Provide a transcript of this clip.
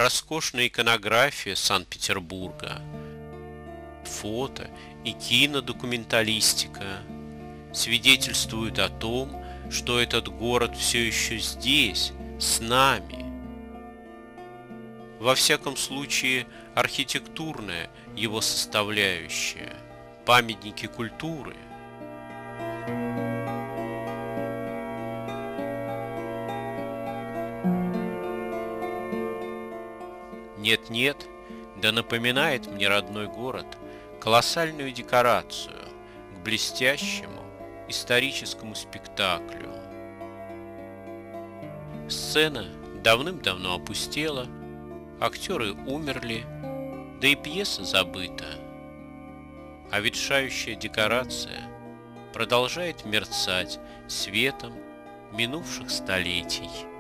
роскошная иконография Санкт-Петербурга, фото и кинодокументалистика свидетельствуют о том, что этот город все еще здесь, с нами. Во всяком случае, архитектурная его составляющая, памятники культуры. Нет-нет, да напоминает мне родной город колоссальную декорацию к блестящему историческому спектаклю. Сцена давным-давно опустела, актеры умерли, да и пьеса забыта. А ветшающая декорация продолжает мерцать светом минувших столетий.